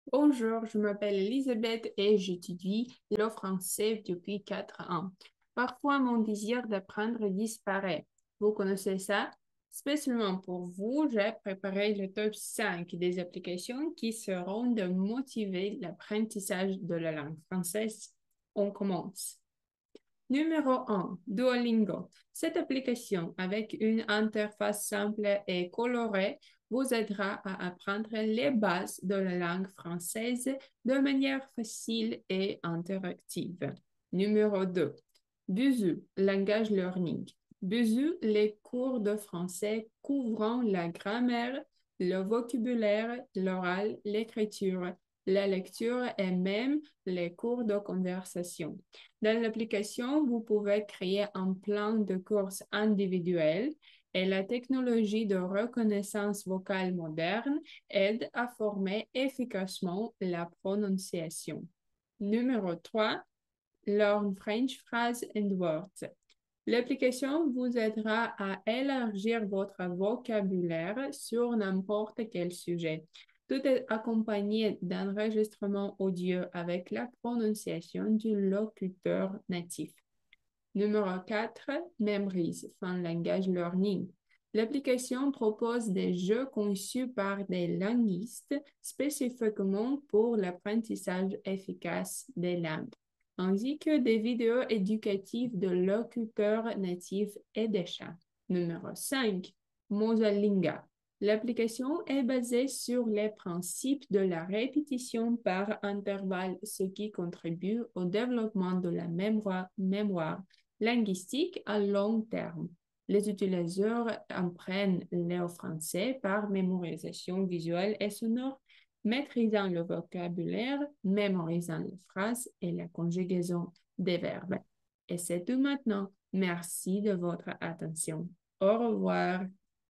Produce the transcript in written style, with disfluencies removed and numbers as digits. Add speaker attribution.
Speaker 1: Bonjour, je m'appelle Elisabeth et j'étudie le français depuis 4 ans. Parfois, mon désir d'apprendre disparaît. Vous connaissez ça? Spécialement pour vous, j'ai préparé le top 5 des applications qui seront de motiver l'apprentissage de la langue française. On commence. Numéro 1, Duolingo. Cette application, avec une interface simple et colorée, vous aidera à apprendre les bases de la langue française de manière facile et interactive. Numéro 2, Buzu, Langage Learning. Buzu, les cours de français couvrant la grammaire, le vocabulaire, l'oral, l'écriture, la lecture et même les cours de conversation. Dans l'application, vous pouvez créer un plan de course individuel et la technologie de reconnaissance vocale moderne aide à former efficacement la prononciation. Numéro 3, Learn French Phrases and Words. L'application vous aidera à élargir votre vocabulaire sur n'importe quel sujet. Tout est accompagné d'enregistrements audio avec la prononciation du locuteur natif. Numéro 4, Memories, Fun Language Learning. L'application propose des jeux conçus par des linguistes spécifiquement pour l'apprentissage efficace des langues, ainsi que des vidéos éducatives de locuteurs natifs et des chats. Numéro 5, Mosalinga. L'application est basée sur les principes de la répétition par intervalle, ce qui contribue au développement de la mémoire linguistique à long terme. Les utilisateurs apprennent le français par mémorisation visuelle et sonore, maîtrisant le vocabulaire, mémorisant les phrases et la conjugaison des verbes. Et c'est tout maintenant. Merci de votre attention. Au revoir.